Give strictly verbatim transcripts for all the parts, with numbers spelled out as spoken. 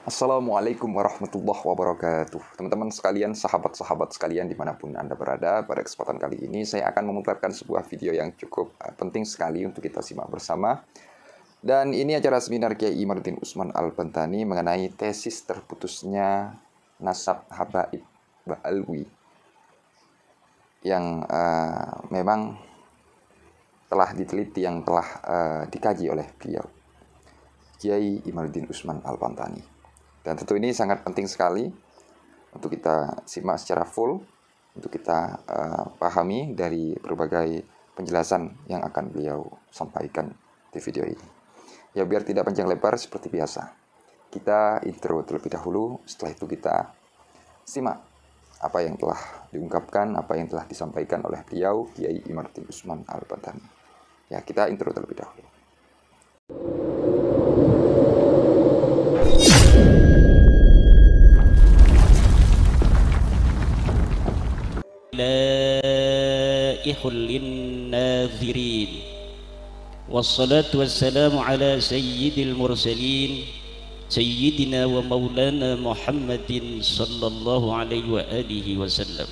Assalamualaikum warahmatullahi wabarakatuh. Teman-teman sekalian, sahabat-sahabat sekalian dimanapun Anda berada, pada kesempatan kali ini saya akan memutarkan sebuah video yang cukup uh, penting sekali untuk kita simak bersama. Dan ini acara seminar Kiai Imaduddin Usman Al-Bantani mengenai tesis terputusnya nasab habaib Ba'alwi yang uh, memang telah diteliti, yang telah uh, dikaji oleh beliau, Kiai Imaduddin Usman Al-Bantani. Dan tentu ini sangat penting sekali untuk kita simak secara full, untuk kita uh, pahami dari berbagai penjelasan yang akan beliau sampaikan di video ini. Ya, biar tidak panjang lebar seperti biasa, kita intro terlebih dahulu, setelah itu kita simak apa yang telah diungkapkan, apa yang telah disampaikan oleh beliau, Kiai Imaduddin Usman Al-Bantani. Ya, kita intro terlebih dahulu. لائح للناذرين والصلاة والسلام على سيد المرسلين سيدنا ومولانا محمد صلى الله عليه وآله وسلم.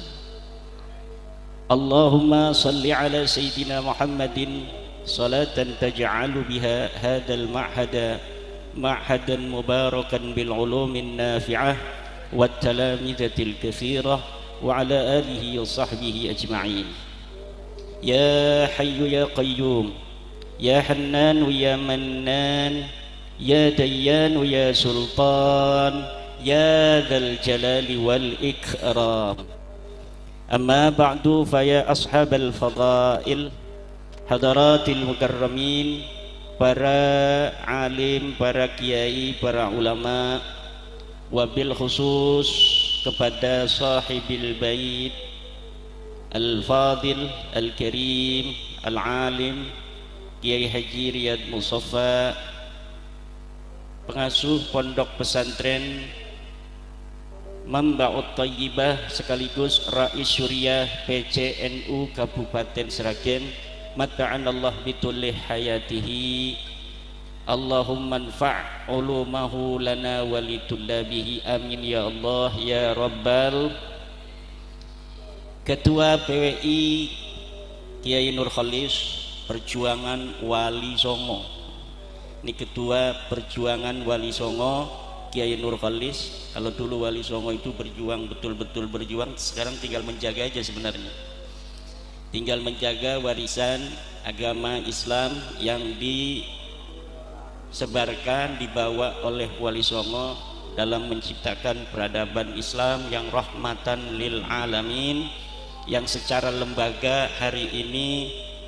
اللهم صل على سيدنا محمد صلاة تجعل بها هذا المعهد معهدا مباركا بالعلوم النافعة والتلامذة الكثيرة وعلى آله وصحبه أجمعين. يا حي يا قيوم يا حنان يا منان يا ديان يا سلطان يا ذا الجلال والإكرام. أما بعد، فيا أصحاب الفضائل حضرات المكرمين، para alim, para kiai, para ulama, wabil khusus kepada sahibil bait al-fadil al-karim al-alim Kiai Haji Riyad Mustafa, pengasuh pondok pesantren Mambaut Thayyibah sekaligus Rais Syuriah P C N U Kabupaten Sragen, mata'anallah bitulih hayatihi. Allahumma anfa' ulumahu lana walitullabihi, amin ya Allah ya Rabbal. Ketua P W I Kiai Nur Khalis Perjuangan Wali Songo. Ini Ketua Perjuangan Wali Songo Kiai Nur Khalis. Kalau dulu Wali Songo itu berjuang, betul-betul berjuang, sekarang tinggal menjaga aja sebenarnya. Tinggal menjaga warisan agama Islam yang di sebarkan, dibawa oleh Wali Songo dalam menciptakan peradaban Islam yang rahmatan lil alamin, yang secara lembaga hari ini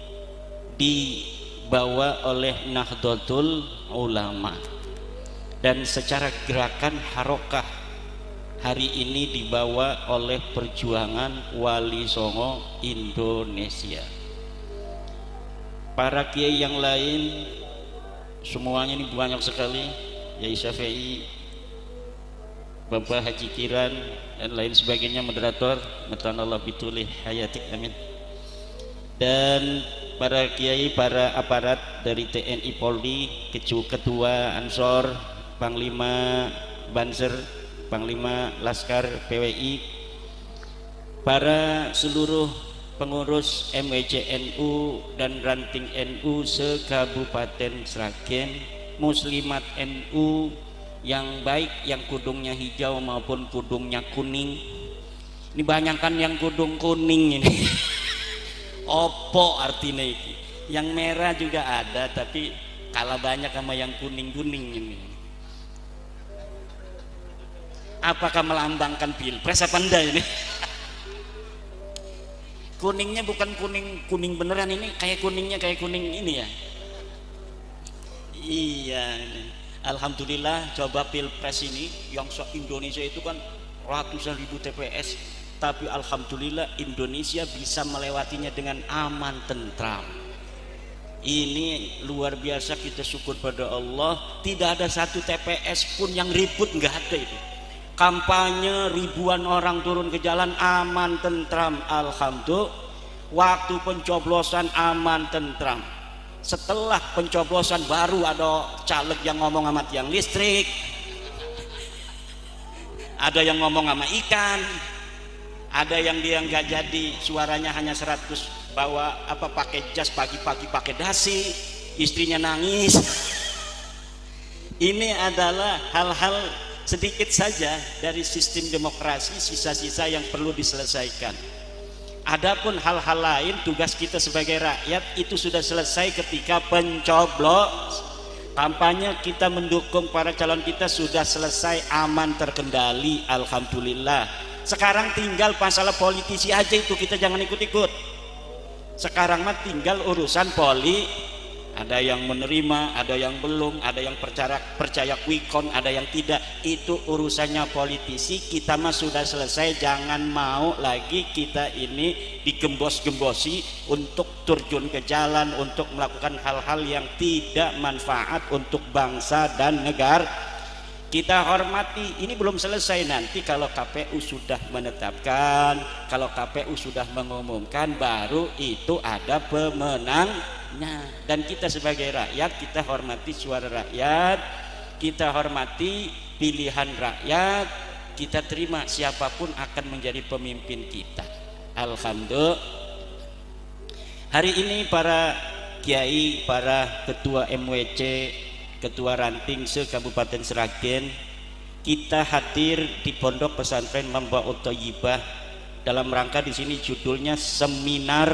dibawa oleh Nahdlatul Ulama, dan secara gerakan harokah hari ini dibawa oleh Perjuangan Wali Songo Indonesia. Para kiai yang lain semuanya ini banyak sekali, Yai Syafi'i, Bapak Haji Kiran dan lain sebagainya, moderator, matanallah bitulih hayatik, amin. Dan para kiai, para aparat dari T N I Polri, Ketua Ansor, Panglima Banser, Panglima Laskar P W I, para seluruh pengurus M W C N U dan ranting N U se-Kabupaten Sragen, muslimat N U yang baik, yang kudungnya hijau maupun kudungnya kuning. Ini banyak kan yang kudung kuning ini. Opo artinya ini? Yang merah juga ada, tapi kalah banyak sama yang kuning-kuning ini. Apakah melambangkan pilpres apa enggak ini? Kuningnya bukan kuning kuning beneran, ini kayak kuningnya kayak kuning ini ya. Iya, alhamdulillah. Coba pilpres ini yang se-Indonesia itu kan ratusan ribu T P S, tapi alhamdulillah Indonesia bisa melewatinya dengan aman tentram. Ini luar biasa, kita syukur pada Allah. Tidak ada satu T P S pun yang ribut, nggak ada itu. Kampanye ribuan orang turun ke jalan aman tentram, alhamdulillah. Waktu pencoblosan aman tentram. Setelah pencoblosan baru ada caleg yang ngomong sama tiang listrik, ada yang ngomong sama ikan, ada yang dia nggak jadi, suaranya hanya seratus, bawa apa pakai jas, pagi-pagi pakai dasi, istrinya nangis. Ini adalah hal-hal sedikit saja dari sistem demokrasi, sisa-sisa yang perlu diselesaikan. Adapun hal-hal lain, tugas kita sebagai rakyat itu sudah selesai ketika pencoblos. Kampanye kita mendukung para calon kita sudah selesai, aman, terkendali, alhamdulillah. Sekarang tinggal masalah politisi aja, itu kita jangan ikut-ikut. Sekarang mah tinggal urusan poli, ada yang menerima, ada yang belum, ada yang percaya percaya kwikon, ada yang tidak. Itu urusannya politisi. Kita mah sudah selesai, jangan mau lagi kita ini digembos-gembosi untuk terjun ke jalan, untuk melakukan hal-hal yang tidak manfaat untuk bangsa dan negara. Kita hormati, ini belum selesai. Nanti kalau K P U sudah menetapkan, kalau K P U sudah mengumumkan, baru itu ada pemenangnya. Dan kita sebagai rakyat, kita hormati suara rakyat, kita hormati pilihan rakyat, kita terima siapapun akan menjadi pemimpin kita. Alhamdulillah. Hari ini para kiai, para ketua M W C, ketua ranting se-Kabupaten Sragen, kita hadir di Pondok Pesantren Mambaut Thayyibah dalam rangka, di sini judulnya seminar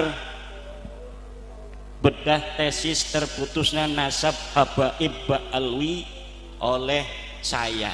bedah tesis terputusnya nasab Habaib Ba'alwi oleh saya.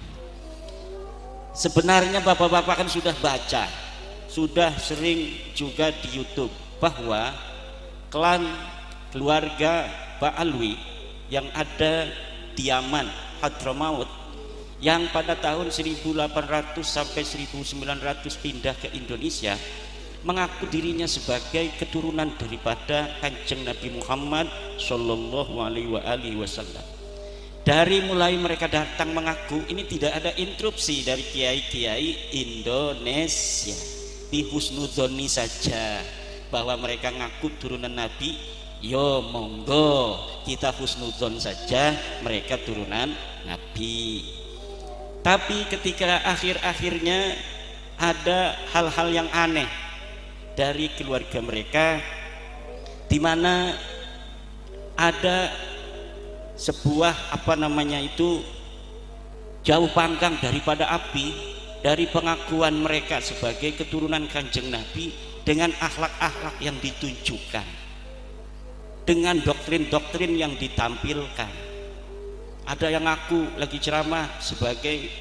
Sebenarnya bapak-bapak kan sudah baca, sudah sering juga di YouTube bahwa klan keluarga Ba'alwi yang ada di Yaman, Hadramaut, yang pada tahun seribu delapan ratus sampai seribu sembilan ratus pindah ke Indonesia, mengaku dirinya sebagai keturunan daripada Kanjeng Nabi Muhammad Shallallahu Alaihi Wasallam. Dari mulai mereka datang mengaku, ini tidak ada interupsi dari kiai-kiai Indonesia, dihusnudzoni saja bahwa mereka ngaku turunan Nabi. Yo monggo, kita husnudzon saja mereka turunan Nabi. Tapi ketika akhir-akhirnya ada hal-hal yang aneh dari keluarga mereka, di mana ada sebuah apa namanya itu jauh panggang daripada api dari pengakuan mereka sebagai keturunan Kanjeng Nabi dengan akhlak-akhlak yang ditunjukkan, dengan doktrin-doktrin yang ditampilkan. Ada yang ngaku lagi ceramah sebagai,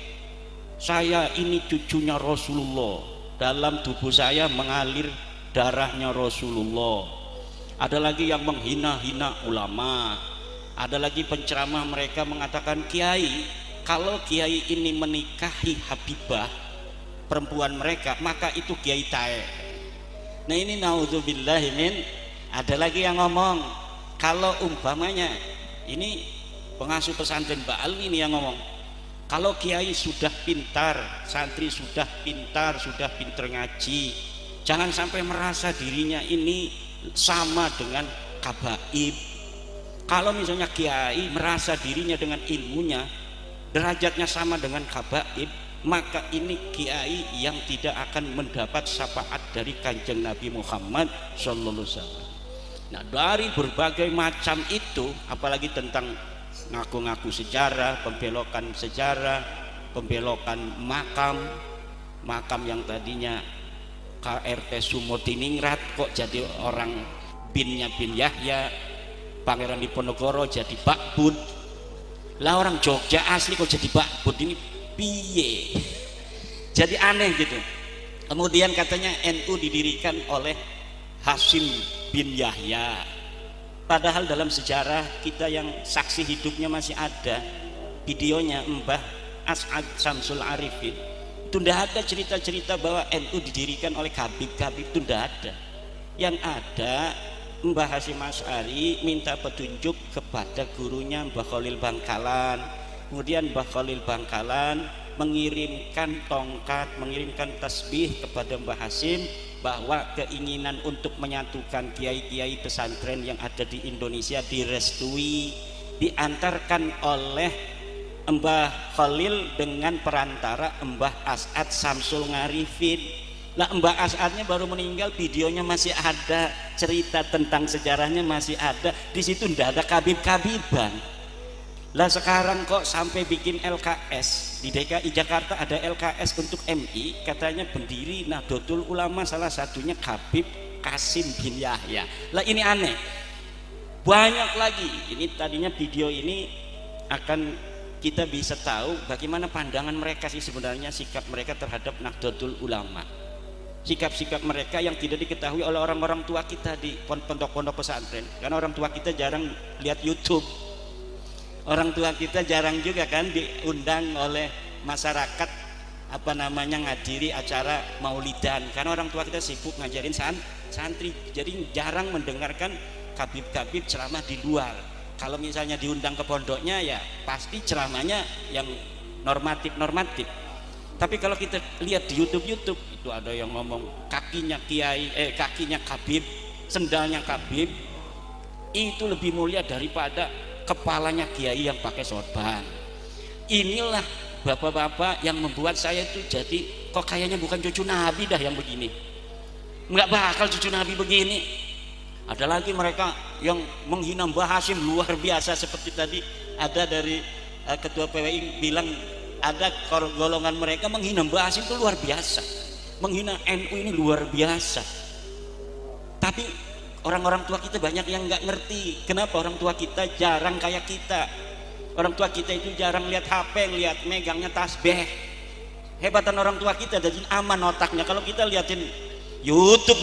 saya ini cucunya Rasulullah, dalam tubuh saya mengalir darahnya Rasulullah. Ada lagi yang menghina-hina ulama. Ada lagi penceramah mereka mengatakan, kiai, kalau kiai ini menikahi Habibah, perempuan mereka, maka itu kiai tae. Nah ini naudzubillahi min. Ada lagi yang ngomong, kalau umpamanya ini pengasuh pesantren Ba'alwi ini yang ngomong, kalau kiai sudah pintar, santri sudah pintar, sudah pintar ngaji, jangan sampai merasa dirinya ini sama dengan kabaib. Kalau misalnya kiai merasa dirinya dengan ilmunya derajatnya sama dengan kabaib, maka ini kiai yang tidak akan mendapat syafaat dari Kanjeng Nabi Muhammad Sallallahu Alaihi Wasallam. Nah dari berbagai macam itu, apalagi tentang ngaku-ngaku sejarah, pembelokan sejarah, pembelokan makam, makam yang tadinya K R T Sumodiningrat kok jadi orang binnya bin Yahya, Pangeran Diponegoro jadi Bakbud, lah orang Jogja asli kok jadi Bakbud, ini piye? Jadi aneh gitu. Kemudian katanya N U didirikan oleh Hasim bin Yahya, padahal dalam sejarah kita yang saksi hidupnya masih ada videonya, Mbah As'ad Samsul Arifin, itu tidak ada cerita-cerita bahwa N U didirikan oleh Habib-Habib, itu tidak ada. Yang ada Mbah Hasim Asy'ari minta petunjuk kepada gurunya Mbah Khalil Bangkalan, kemudian Mbah Khalil Bangkalan mengirimkan tongkat, mengirimkan tasbih kepada Mbah Hasim bahwa keinginan untuk menyatukan kiai-kiai pesantren yang ada di Indonesia direstui, diantarkan oleh Mbah Khalil dengan perantara Mbah As'ad Samsul Ngarifin. Lah Mbah As'adnya baru meninggal, videonya masih ada, cerita tentang sejarahnya masih ada. Di situ ndak ada kabib-kabiban. Lah sekarang kok sampai bikin L K S di D K I Jakarta, ada L K S untuk M I, katanya pendiri Nahdlatul Ulama salah satunya Habib Qasim bin Yahya. Lah ini aneh. Banyak lagi. Ini tadinya video ini akan kita bisa tahu bagaimana pandangan mereka sih sebenarnya, sikap mereka terhadap Nahdlatul Ulama, sikap-sikap mereka yang tidak diketahui oleh orang-orang tua kita di pondok-pondok pesantren, karena orang tua kita jarang lihat YouTube, orang tua kita jarang juga kan diundang oleh masyarakat apa namanya ngadiri acara maulidan, karena orang tua kita sibuk ngajarin santri, jadi jarang mendengarkan kabib-kabib ceramah di luar. Kalau misalnya diundang ke pondoknya ya pasti ceramahnya yang normatif-normatif. Tapi kalau kita lihat di YouTube-YouTube itu ada yang ngomong kakinya kiai, eh kakinya kabib, sendalnya kabib itu lebih mulia daripada kepalanya kiai yang pakai sorban. Inilah bapak-bapak yang membuat saya itu jadi kok kayaknya bukan cucu Nabi dah yang begini. Nggak bakal cucu Nabi begini. Ada lagi mereka yang menghina Mbah Hasyim luar biasa, seperti tadi ada dari uh, ketua P W I bilang ada golongan mereka menghina Mbah Hasyim itu luar biasa, menghina N U ini luar biasa. Tapi orang-orang tua kita banyak yang nggak ngerti. Kenapa orang tua kita jarang kayak kita? Orang tua kita itu jarang lihat H P, lihat megangnya tasbih. Hebatan orang tua kita jadi aman otaknya. Kalau kita liatin YouTube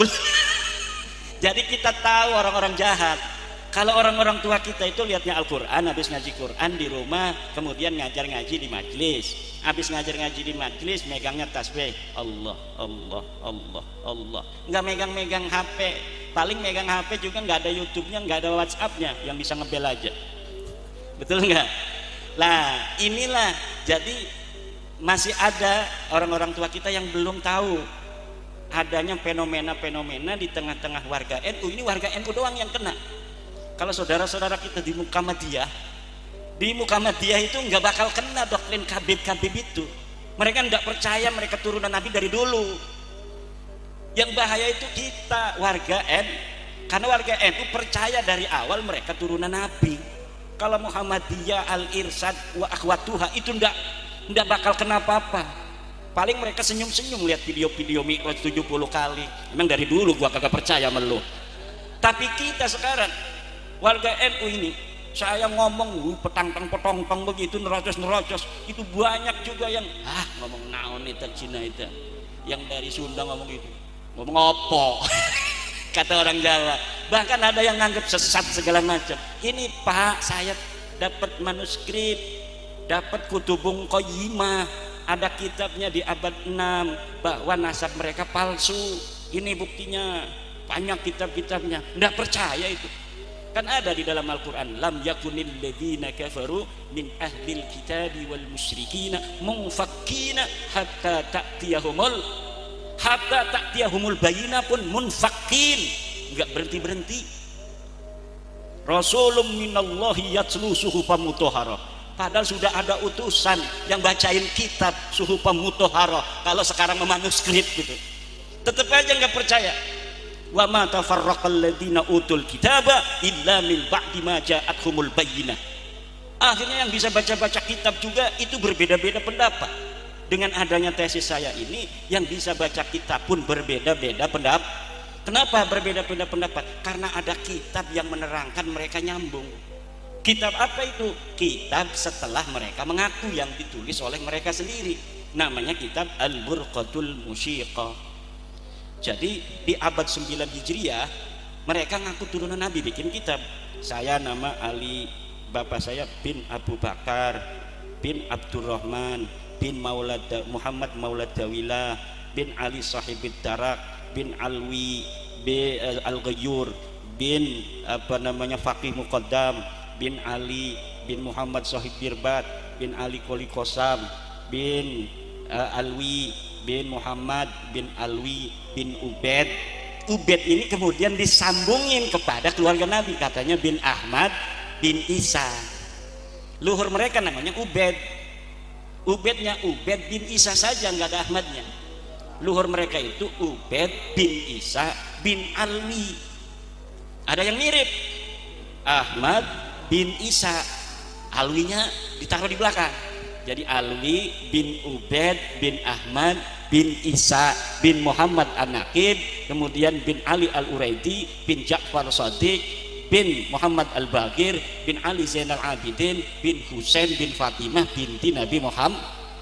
jadi kita tahu orang-orang jahat. Kalau orang-orang tua kita itu lihatnya Al-Quran, habis ngaji Quran di rumah, kemudian ngajar ngaji di majlis, habis ngajar ngaji di majlis megangnya tasbih, Allah Allah Allah Allah, nggak megang-megang H P, paling megang H P juga nggak ada YouTube-nya, nggak ada WhatsApp-nya yang bisa ngebel aja, betul nggak? Lah inilah, jadi masih ada orang-orang tua kita yang belum tahu adanya fenomena-fenomena di tengah-tengah warga N U. Ini warga N U doang yang kena. Kalau saudara-saudara kita di Muhammadiyah, di Muhammadiyah itu nggak bakal kena doktrin kabib-kabib itu. Mereka nggak percaya mereka turunan Nabi dari dulu. Yang bahaya itu kita warga N, karena warga N U percaya dari awal mereka turunan Nabi. Kalau Muhammadiyah al-Irsad wa akhwatuha itu nggak nggak bakal kena apa-apa. Paling mereka senyum-senyum lihat video-video Mi'raj tujuh puluh kali. Emang dari dulu gua kagak percaya sama lu. Tapi kita sekarang warga N U ini, saya ngomong petang-tang petong-tong begitu, nerocos-nerocos, itu banyak juga yang ah ngomong naon itu Cina itu. Yang dari Sunda ngomong gitu. Ngomong opo. Kata orang Jawa. Bahkan ada yang nganggap sesat segala macam. Ini Pak, saya dapat manuskrip, dapat Kutubung Qayyimah, ada kitabnya di abad enam bahwa nasab mereka palsu. Ini buktinya, banyak kitab-kitabnya. Nggak percaya itu. Kan ada di dalam Al-Quran, lam yakunil ladzina kafaru min ahlil kitabi wal musyrikina munfakkina hatta ta'tiyahumul hatta ta'tiyahumul bayina pun munfakkin, nggak berhenti-berhenti. Rasulun minallahi yatslu suhufan mutahharah. Padahal sudah ada utusan yang bacain kitab suhufan mutahharah. Kalau sekarang memanuskrip gitu, tetap aja nggak percaya. Wa ma tafarraqal ladzina utul kitaba illa min ba'di ma ja'atuhumul bayyinah. Akhirnya yang bisa baca-baca kitab juga itu berbeda-beda pendapat. Dengan adanya tesis saya ini, yang bisa baca kitab pun berbeda-beda pendapat. Kenapa berbeda-beda pendapat? Karena ada kitab yang menerangkan mereka nyambung. Kitab apa itu? Kitab setelah mereka mengaku, yang ditulis oleh mereka sendiri. Namanya kitab Al-Burqatul Musyiqah. Jadi di abad sembilan Hijriah mereka ngaku turunan Nabi, bikin kitab. Saya nama Ali, bapak saya bin Abu Bakar bin Abdurrahman bin Maulad Muhammad Maulad Dawilah bin Ali Sahibid Darak bin Alwi bin Al-Ghayyur bin apa namanya Faqih Muqaddam bin Ali bin Muhammad Sahib Birbat bin Ali Qoli Qosam bin uh, Alwi bin Muhammad bin Alwi bin Ubed. Ubed ini kemudian disambungin kepada keluarga Nabi, katanya bin Ahmad bin Isa. Luhur mereka namanya Ubed. Ubednya Ubed bin Isa saja, nggak ada Ahmadnya. Luhur mereka itu Ubed bin Isa bin Alwi. Ada yang mirip, Ahmad bin Isa, Alwinya ditaruh di belakang. Jadi Alwi bin Ubed bin Ahmad bin Isa bin Muhammad An-Naqib, kemudian bin Ali Al-Uraidi bin Ja'far Shadiq bin Muhammad Al-Baqir bin Ali Zainal Abidin bin Husain bin Fatimah binti Nabi Muhammad.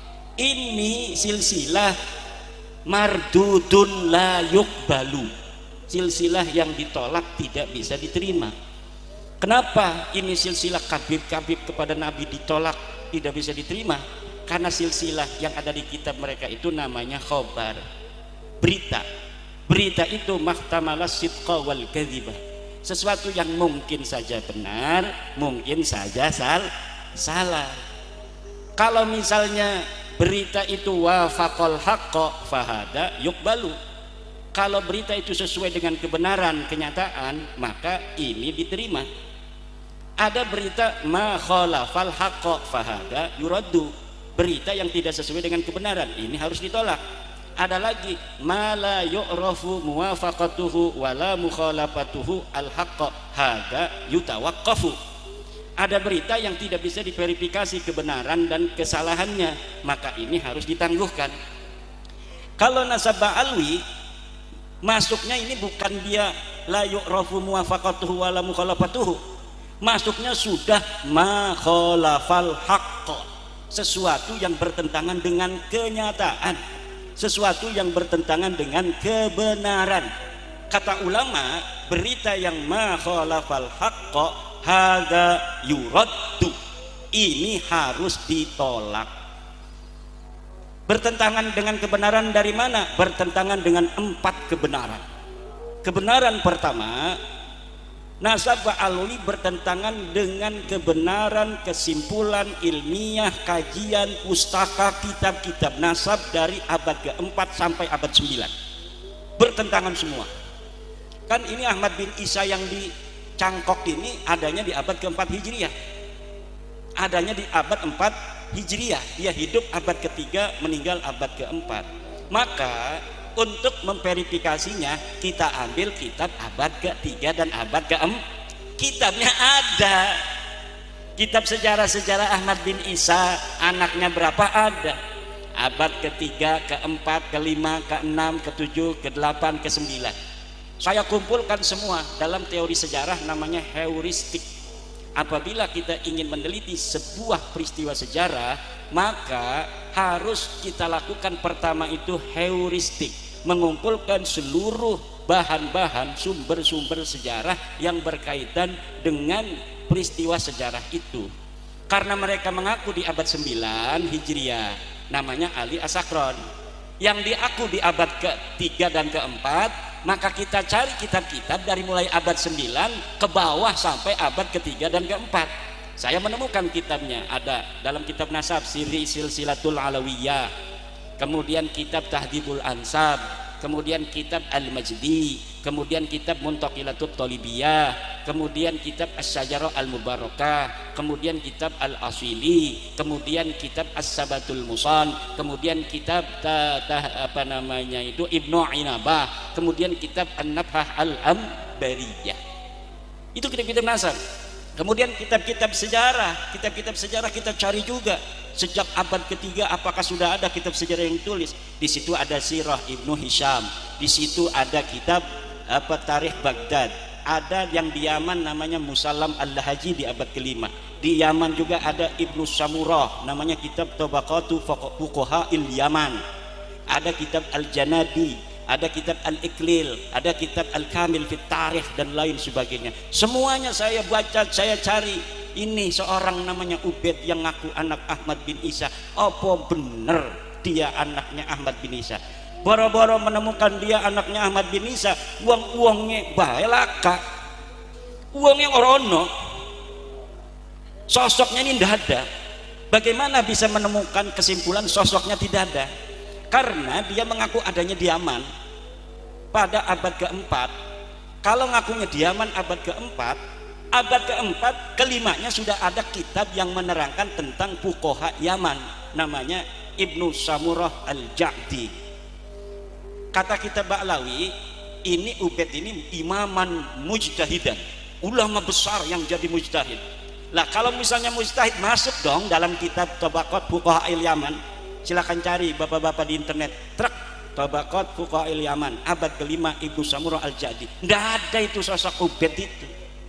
Ini silsilah mardudun la yuqbalu, silsilah yang ditolak, tidak bisa diterima. Kenapa ini silsilah kabib-kabib kepada Nabi ditolak, tidak bisa diterima? Karena silsilah yang ada di kitab mereka itu namanya khobar, berita. Berita itu mahtamala sidqa wal kadhibah, sesuatu yang mungkin saja benar, mungkin saja sal salah. Kalau misalnya berita itu wafaqal haqqo fahada yuqbalu, kalau berita itu sesuai dengan kebenaran kenyataan, maka ini diterima. Ada berita ma khalafal haqqo fahada yuraddu, berita yang tidak sesuai dengan kebenaran, ini harus ditolak. Ada lagi ma la yu'rafu muwafaqatuhu wala mukhalafatuhu al haqqo hada yutawaqqafu, ada berita yang tidak bisa diverifikasi kebenaran dan kesalahannya, maka ini harus ditangguhkan. Kalau nasabah alwi, masuknya ini bukan dia la yu'rafu muwafaqatuhu wala mukhalafatuhu, masuknya sudah ma khalafal haqqo, sesuatu yang bertentangan dengan kenyataan, sesuatu yang bertentangan dengan kebenaran. Kata ulama, berita yang ma khalafal haqqo hadza yuraddu, ini harus ditolak. Bertentangan dengan kebenaran dari mana? Bertentangan dengan empat kebenaran. Kebenaran pertama, nasabah alwi bertentangan dengan kebenaran kesimpulan ilmiah kajian pustaka kitab-kitab nasab dari abad keempat sampai abad sembilan, bertentangan semua. Kan ini Ahmad bin Isa yang dicangkok ini adanya di abad keempat Hijriyah, adanya di abad empat Hijriyah, dia hidup abad ketiga, meninggal abad keempat. Maka untuk memverifikasinya kita ambil kitab abad ketiga dan abad keempat. Kitabnya ada, kitab sejarah-sejarah Ahmad bin Isa, anaknya berapa ada, abad ketiga, keempat, kelima, keenam, ketujuh, kedelapan, kesembilan. Saya kumpulkan semua dalam teori sejarah, namanya heuristik. Apabila kita ingin meneliti sebuah peristiwa sejarah, maka harus kita lakukan pertama itu heuristik, mengumpulkan seluruh bahan-bahan sumber-sumber sejarah yang berkaitan dengan peristiwa sejarah itu. Karena mereka mengaku di abad sembilan Hijriah, namanya Ali As-Sakron, yang diaku di abad ketiga dan keempat, maka kita cari kitab-kitab dari mulai abad sembilan ke bawah sampai abad ketiga dan keempat. Saya menemukan kitabnya, ada dalam kitab nasab Siri Silsilatul Alawiyah, kemudian kitab Tahdhibul Ansab, kemudian kitab Al-Majdi, kemudian kitab Muntaqilatut Talibiyah, kemudian kitab As-Syajarah Al-Mubarakah, kemudian kitab Al-Asili, kemudian kitab As-Sabatul Musan, kemudian kitab ta, ta, apa namanya itu Ibnu Inabah, kemudian kitab An-Nabhah Al-Ambariyah. Itu kitab-kitab nasab. Kemudian kitab-kitab sejarah, kitab-kitab sejarah kita cari juga. Sejak abad ketiga apakah sudah ada kitab sejarah yang tulis? Di situ ada Sirah Ibnu Hisham, di situ ada kitab apa Tarikh Baghdad, ada yang di Yaman namanya Musallam Al-Lahaji di abad kelima. Di Yaman juga ada Ibnu Samurah, namanya kitab Tabaqatu Fuqaha'il Yaman. Ada kitab Al-Janadi, ada kitab Al-Iqlil, ada kitab Al-Kamil fit Tarikh dan lain sebagainya. Semuanya saya baca, saya cari. Ini seorang namanya Ubed yang ngaku anak Ahmad bin Isa. Apa bener dia anaknya Ahmad bin Isa? Boro-boro menemukan dia anaknya Ahmad bin Isa, uang-uangnya bae laka, uangnya orono, sosoknya ini tidak ada. Bagaimana bisa menemukan kesimpulan sosoknya tidak ada? Karena dia mengaku adanya di Yaman pada abad keempat. Kalau ngakunya di Yaman abad keempat, abad keempat kelimanya sudah ada kitab yang menerangkan tentang fuqaha Yaman. namanya Ibnu Samurah Al-Ja'di. Kata kita Ba'lawi, ini Ubaid ini imaman mujtahidan, ulama besar yang jadi mujtahid. Lah kalau misalnya mujtahid masuk dong dalam kitab Tabaqat Fuqaha'il Yaman. Silakan cari bapak-bapak di internet, truk Tabaqat Fuqaha'il Yaman abad kelima Ibnu Samurah Al-Ja'di. Nggak ada itu sosok Ubaid itu.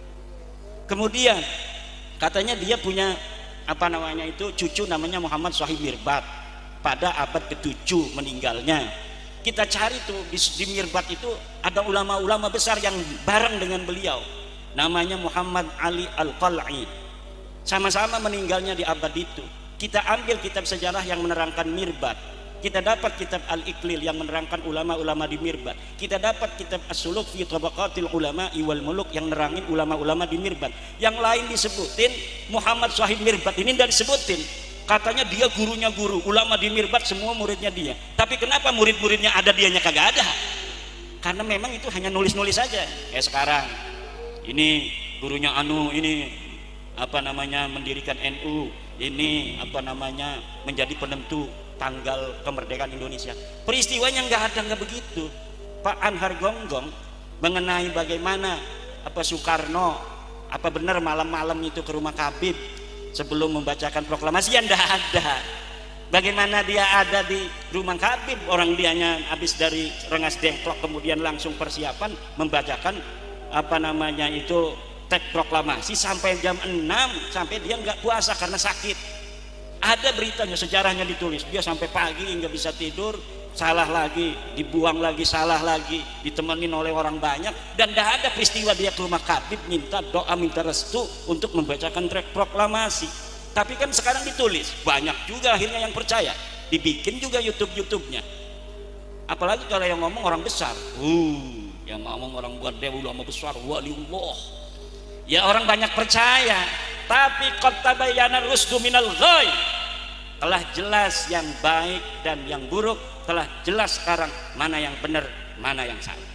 Kemudian katanya dia punya apa namanya itu cucu namanya Muhammad Shahib Mirbat, pada abad ketujuh meninggalnya. Kita cari tuh di, di Mirbat itu ada ulama-ulama besar yang bareng dengan beliau, namanya Muhammad Ali Al-Qal'i, sama-sama meninggalnya di abad itu. Kita ambil kitab sejarah yang menerangkan Mirbat, kita dapat kitab Al-Iqlil yang menerangkan ulama-ulama di Mirbat, kita dapat kitab As-Suluk fi Tabaqatil Ulama Iwal Muluk yang nerangin ulama-ulama di Mirbat. Yang lain disebutin, Muhammad Shahib Mirbat ini tidak disebutin. Katanya dia gurunya guru, ulama di Mirbat semua muridnya dia. Tapi kenapa murid-muridnya ada, dianya kagak ada? Karena memang itu hanya nulis-nulis saja. Kayak sekarang, ini gurunya Anu, ini apa namanya mendirikan N U, ini apa namanya menjadi penentu tanggal kemerdekaan Indonesia. Peristiwanya nggak ada, nggak begitu. Pak Anhar Gonggong mengenai bagaimana apa Soekarno apa benar malam-malam itu ke rumah Habib sebelum membacakan proklamasi, ya nggak ada. Bagaimana dia ada di rumah Habib, orang dianya habis dari Rengas Dengklok kemudian langsung persiapan membacakan apa namanya itu teks proklamasi sampai jam enam, sampai dia nggak puasa karena sakit. Ada beritanya, sejarahnya ditulis, dia sampai pagi nggak bisa tidur, salah lagi, dibuang lagi, salah lagi, ditemenin oleh orang banyak, dan tidak ada peristiwa dia ke rumah Habib minta doa, minta restu untuk membacakan teks proklamasi. Tapi kan sekarang ditulis, banyak juga akhirnya yang percaya, dibikin juga YouTube-YouTube-nya. Apalagi kalau yang ngomong orang besar, uh, yang ngomong orang buat dia ulama besar, waliullah, ya orang banyak percaya. Tapi qad tabayyana rusdu minal ghai, telah jelas yang baik dan yang buruk, telah jelas sekarang mana yang benar, mana yang salah.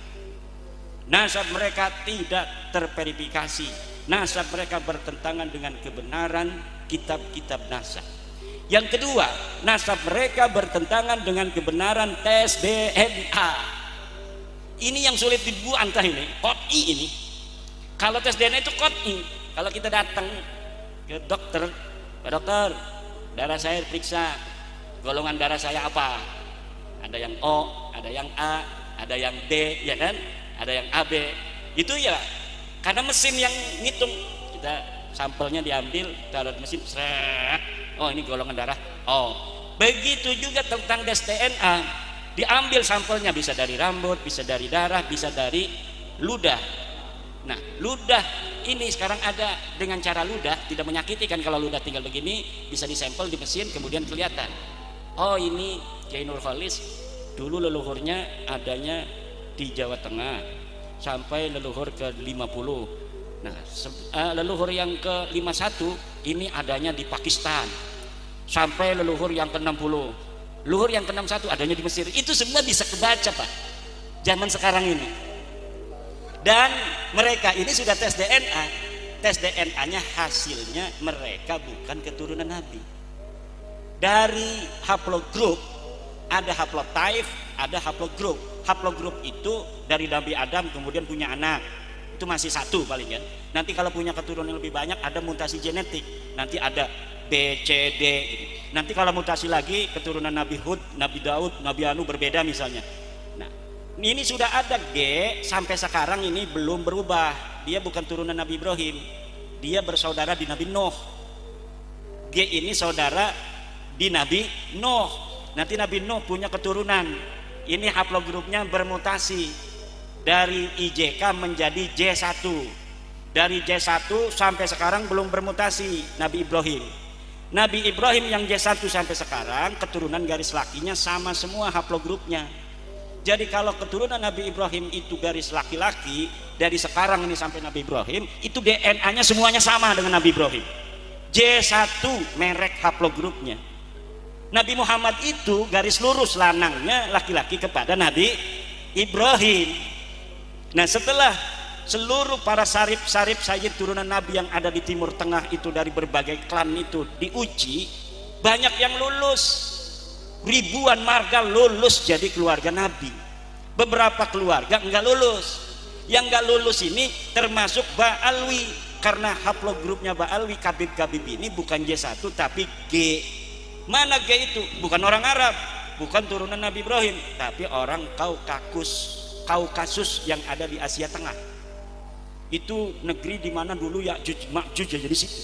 Nasab mereka tidak terverifikasi, nasab mereka bertentangan dengan kebenaran kitab-kitab nasab. Yang kedua, nasab mereka bertentangan dengan kebenaran tes D N A. Ini yang sulit dibantah ini, qot'i ini. Kalau tes D N A itu qot'i. Kalau kita datang ke dokter, Pak dokter, darah saya periksa, golongan darah saya apa? Ada yang O, ada yang A, ada yang B, ya kan? Ada yang A B. Itu ya karena mesin yang ngitung. Kita sampelnya diambil, taruh mesin, seret. Oh ini golongan darah. Oh, begitu juga tentang tes D N A. Diambil sampelnya, bisa dari rambut, bisa dari darah, bisa dari ludah. Nah, ludah ini sekarang ada dengan cara ludah, tidak menyakiti kan. Kalau ludah tinggal begini, bisa disampel di mesin, kemudian kelihatan. Oh ini Kiai Nur Khalis dulu leluhurnya adanya di Jawa Tengah sampai leluhur ke lima puluh. Nah, uh, leluhur yang ke lima puluh satu ini adanya di Pakistan sampai leluhur yang ke enam puluh. Leluhur yang ke enam puluh satu adanya di Mesir. Itu semua bisa kebaca, Pak, zaman sekarang ini. Dan mereka ini sudah tes D N A, tes D N A-nya hasilnya mereka bukan keturunan Nabi. Dari haplogroup ada haplotype, ada haplogroup. Haplogroup itu dari Nabi Adam kemudian punya anak, itu masih satu paling kan. Nanti kalau punya keturunan lebih banyak ada mutasi genetik, nanti ada B, C, D gitu. Nanti kalau mutasi lagi keturunan Nabi Hud, Nabi Daud, Nabi Anu berbeda misalnya. Ini sudah ada G sampai sekarang ini belum berubah. Dia bukan turunan Nabi Ibrahim, dia bersaudara di Nabi Nuh. G ini saudara di Nabi Nuh. Nanti Nabi Nuh punya keturunan. Ini haplogrupnya bermutasi dari I J K menjadi J satu. Dari J satu sampai sekarang belum bermutasi Nabi Ibrahim. Nabi Ibrahim yang J satu sampai sekarang keturunan garis lakinya sama semua haplogrupnya. Jadi kalau keturunan Nabi Ibrahim itu garis laki-laki, dari sekarang ini sampai Nabi Ibrahim, itu D N A-nya semuanya sama dengan Nabi Ibrahim. J satu merek haplogrupnya. Nabi Muhammad itu garis lurus lanangnya laki-laki kepada Nabi Ibrahim. Nah, setelah seluruh para sarip-sarip sayyid turunan Nabi yang ada di Timur Tengah itu dari berbagai klan itu diuji, banyak yang lulus, ribuan marga lulus jadi keluarga Nabi. Beberapa keluarga enggak lulus. Yang enggak lulus ini termasuk Ba'alwi, karena haplogrupnya Ba'alwi Kabib-Kabib ini bukan J satu tapi G. Mana G itu? Bukan orang Arab, bukan turunan Nabi Ibrahim, tapi orang Kaukasus, Kaukasus yang ada di Asia Tengah. Itu negeri di mana dulu Ya'juj Ma'juj jadi situ.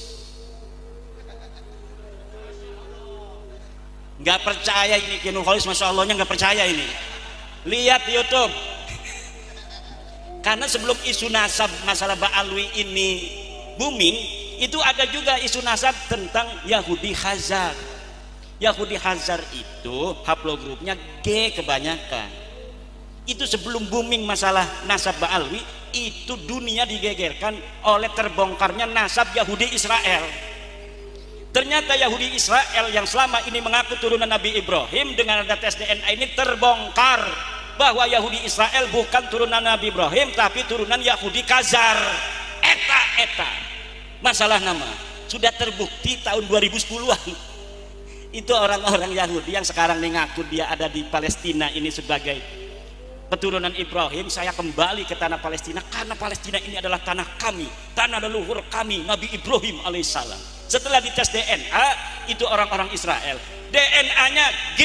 Nggak percaya ini Kinul Kholis, masya Allahnya nggak percaya ini. Lihat di YouTube. Karena sebelum isu nasab masalah Ba'alwi ini booming, itu ada juga isu nasab tentang Yahudi Khazar. Yahudi Khazar itu haplogrupnya G kebanyakan. Itu sebelum booming masalah nasab Ba'alwi, itu dunia digegerkan oleh terbongkarnya nasab Yahudi Israel. Ternyata Yahudi Israel yang selama ini mengaku turunan Nabi Ibrahim, dengan ada tes D N A ini terbongkar bahwa Yahudi Israel bukan turunan Nabi Ibrahim tapi turunan Yahudi Khazar. Eta eta masalah nama sudah terbukti tahun dua ribu sepuluhan. Itu orang-orang Yahudi yang sekarang mengaku dia ada di Palestina ini sebagai keturunan Ibrahim. Saya kembali ke tanah Palestina karena Palestina ini adalah tanah kami, tanah leluhur kami Nabi Ibrahim alaihissalam. Setelah dites D N A, itu orang-orang Israel, D N A-nya G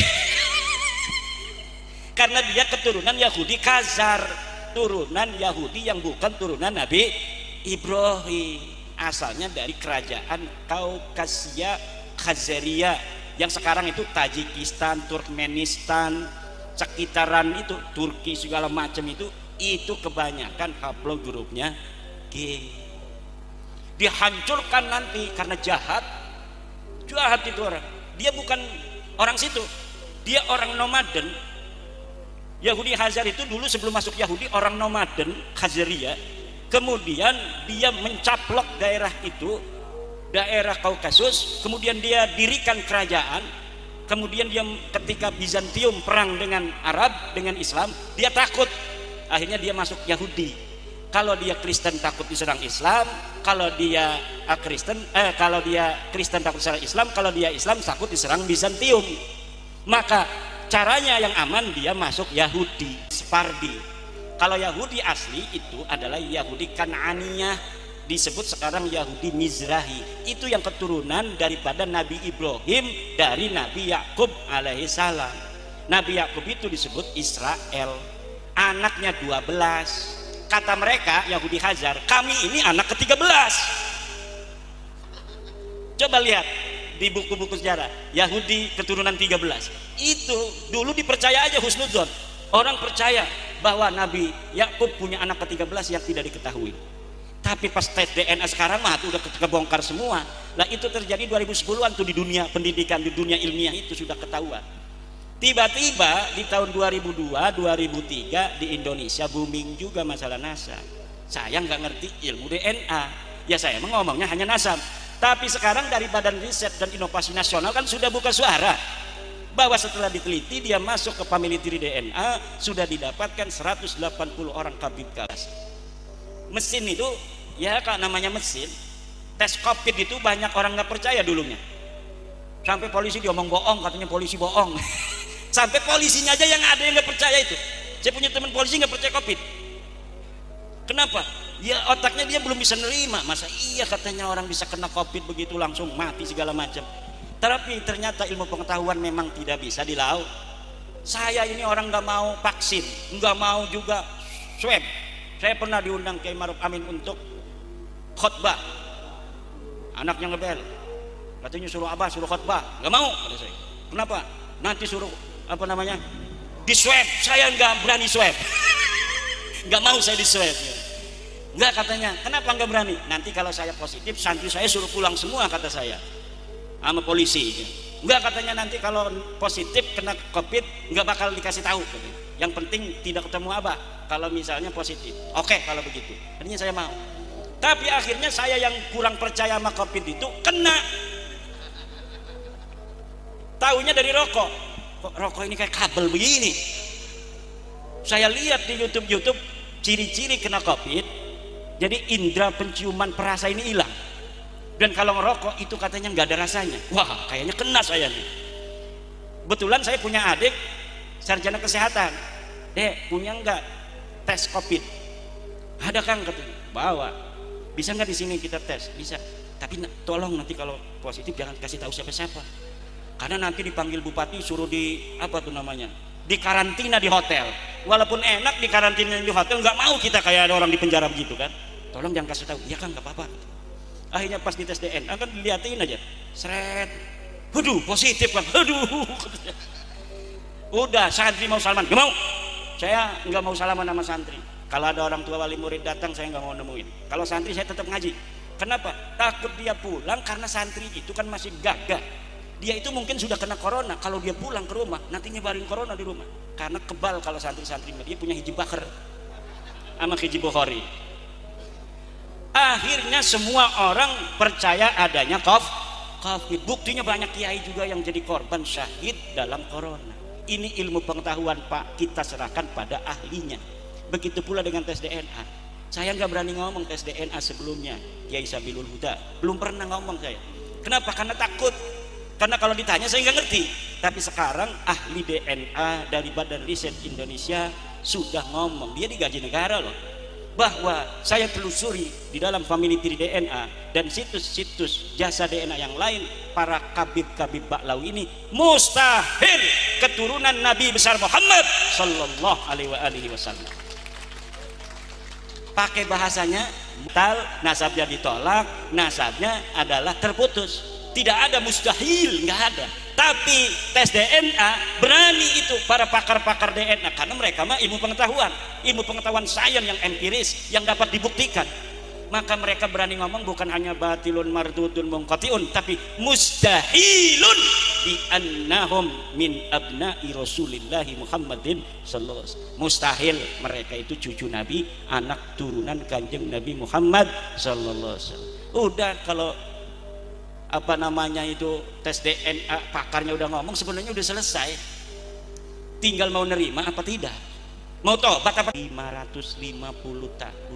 karena dia keturunan Yahudi Khazar, turunan Yahudi yang bukan turunan Nabi Ibrahim, asalnya dari kerajaan Kaukasia Khazaria yang sekarang itu Tajikistan, Turkmenistan, sekitaran itu Turki segala macam itu itu kebanyakan haplogrupnya G. Dihancurkan nanti karena jahat. Jahat itu orang. Dia bukan orang situ. Dia orang nomaden. Yahudi Khazar itu dulu sebelum masuk Yahudi orang nomaden Khazaria. Kemudian dia mencaplok daerah itu, daerah Kaukasus, kemudian dia dirikan kerajaan. Kemudian dia ketika Bizantium perang dengan Arab, dengan Islam, dia takut. Akhirnya dia masuk Yahudi. Kalau dia Kristen takut diserang Islam, kalau dia uh, Kristen eh kalau dia Kristen takut diserang Islam, kalau dia Islam takut diserang Bizantium. Maka caranya yang aman dia masuk Yahudi Separdi. Kalau Yahudi asli itu adalah Yahudi Kan'aniyah, disebut sekarang Yahudi Mizrahi. Itu yang keturunan daripada Nabi Ibrahim dari Nabi Yakub alaihissalam. Nabi Yakub itu disebut Israel, anaknya dua belas. Kata mereka Yahudi Khazar, kami ini anak ke tiga belas. Coba lihat di buku-buku sejarah, Yahudi keturunan tiga belas. Itu dulu dipercaya aja husnudzon. Orang percaya bahwa Nabi Yakub punya anak ke tiga belas yang tidak diketahui. Tapi pas tes D N A sekarang mah udah kebongkar semua. Lah itu terjadi dua ribu sepuluhan tuh di dunia pendidikan, di dunia ilmiah itu sudah ketahuan. Tiba-tiba di tahun dua ribu dua, dua ribu tiga di Indonesia booming juga masalah nasab. Saya nggak ngerti ilmu D N A, ya saya ngomongnya hanya nasab. Tapi sekarang dari Badan Riset dan Inovasi Nasional kan sudah buka suara bahwa setelah diteliti dia masuk ke family tree D N A sudah didapatkan seratus delapan puluh orang kabib kabas. Mesin itu ya kak namanya mesin. Tes COVID itu banyak orang nggak percaya dulunya. Sampai polisi diomong bohong, katanya polisi bohong. Sampai polisinya aja yang ada yang nggak percaya itu. Saya punya teman polisi nggak percaya COVID. Kenapa? Ya otaknya dia belum bisa nerima. Masa iya katanya orang bisa kena COVID begitu langsung mati segala macam. Tapi ternyata ilmu pengetahuan memang tidak bisa dilaut. Saya ini orang nggak mau vaksin, nggak mau juga swab. Saya pernah diundang Kiai Maruf Amin untuk khotbah. Anaknya ngebel, katanya suruh abah suruh khotbah, nggak mau. Kata saya. Kenapa? Nanti suruh apa namanya di swab. Saya nggak berani swab. Nggak mau saya di swab. Nggak katanya. Kenapa nggak berani? Nanti kalau saya positif, santri saya suruh pulang semua kata saya. Sama polisi. Nggak katanya nanti kalau positif kena COVID nggak bakal dikasih tahu. Katanya. Yang penting tidak ketemu abah. Kalau misalnya positif. Oke kalau begitu. Tadinya saya mau. Tapi akhirnya saya yang kurang percaya sama COVID itu kena. Taunya dari rokok. Kok rokok ini kayak kabel begini? Saya lihat di YouTube YouTube ciri-ciri kena COVID. Jadi indera penciuman perasa ini hilang. Dan kalau ngerokok itu katanya nggak ada rasanya. Wah, kayaknya kena saya nih. Kebetulan saya punya adik sarjana kesehatan. Dek, punya nggak tes COVID? Ada Kang katanya. Bawa. Bisa nggak di sini kita tes? Bisa. Tapi tolong nanti kalau positif jangan kasih tahu siapa-siapa. Karena nanti dipanggil bupati suruh di apa tuh namanya? Di karantina di hotel. Walaupun enak di karantina di hotel, nggak mau kita kayak ada orang di penjara begitu kan. Tolong jangan kasih tahu. Ya Kang, nggak apa-apa. Akhirnya pas di tes D N A kan dilihatin aja, seret, aduh positif Kang, aduh. Udah santri mau salaman, nggak mau. Saya nggak mau salaman sama santri. Kalau ada orang tua wali murid datang saya nggak mau nemuin. Kalau santri saya tetap ngaji. Kenapa? Takut dia pulang karena santri itu kan masih gagah. Dia itu mungkin sudah kena corona. Kalau dia pulang ke rumah nanti nyebarin corona di rumah. Karena kebal kalau santri-santri dia punya hiji bakar sama hiji Bukhari. Akhirnya semua orang percaya adanya COVID. Buktinya banyak kiai juga yang jadi korban syahid dalam corona. Ini ilmu pengetahuan Pak, kita serahkan pada ahlinya. Begitu pula dengan tes D N A. Saya nggak berani ngomong tes D N A sebelumnya. Kiai Sabilul Huda belum pernah ngomong saya. Kenapa? Karena takut. Karena kalau ditanya saya nggak ngerti. Tapi sekarang ahli D N A dari Badan Riset Indonesia sudah ngomong. Dia digaji negara loh. Bahwa saya telusuri di dalam family tree D N A dan situs-situs jasa D N A yang lain, para kabib-kabib baklau ini mustahil keturunan Nabi besar Muhammad sallallahu alaihi wasallam. Pakai bahasanya tal, nasabnya ditolak, nasabnya adalah terputus. Tidak ada mustahil, nggak ada. Tapi tes D N A berani itu para pakar-pakar D N A karena mereka mah ilmu pengetahuan, ilmu pengetahuan sains yang empiris yang dapat dibuktikan. Maka mereka berani ngomong bukan hanya batilun mardudun mungqatiun, tapi mustahilun bi annahum min abna'i Rasulillahi Muhammadin sallallahu alaihi wasallam. Mustahil mereka itu cucu Nabi, anak turunan Kanjeng Nabi Muhammad sallallahu alaihi wasallam. Udah kalau apa namanya itu tes D N A pakarnya udah ngomong, sebenarnya udah selesai, tinggal mau nerima apa tidak, mau tobat apa. Lima ratus lima puluh tahun